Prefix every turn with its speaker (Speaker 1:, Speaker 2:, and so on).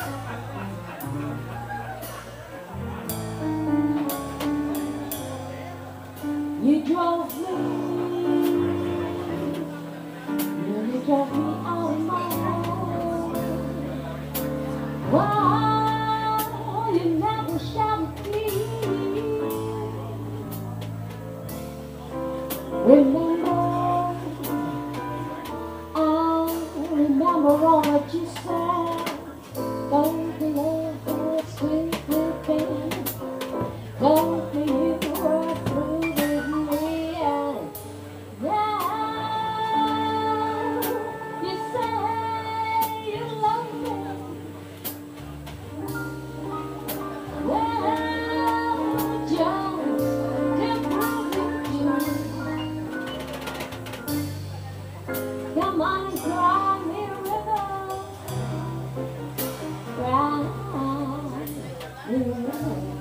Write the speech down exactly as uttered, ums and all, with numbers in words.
Speaker 1: You drove me, you drove me out of my home. Wow, you never shouted me. Remember, I remember all that you said. Don't believe it's sweet with me. Don't believe you were through with me. Yeah, you say you love me. Well, just can't prove it, you. Come on and cry me a river. Cry me a river.